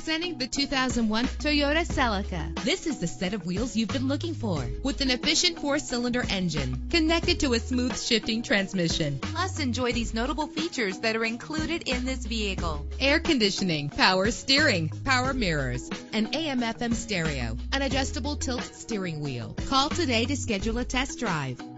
Presenting the 2001 Toyota Celica. This is the set of wheels you've been looking for, with an efficient 4-cylinder engine connected to a smooth shifting transmission. Plus, enjoy these notable features that are included in this vehicle: air conditioning, power steering, power mirrors, an AM/FM stereo, an adjustable tilt steering wheel. Call today to schedule a test drive.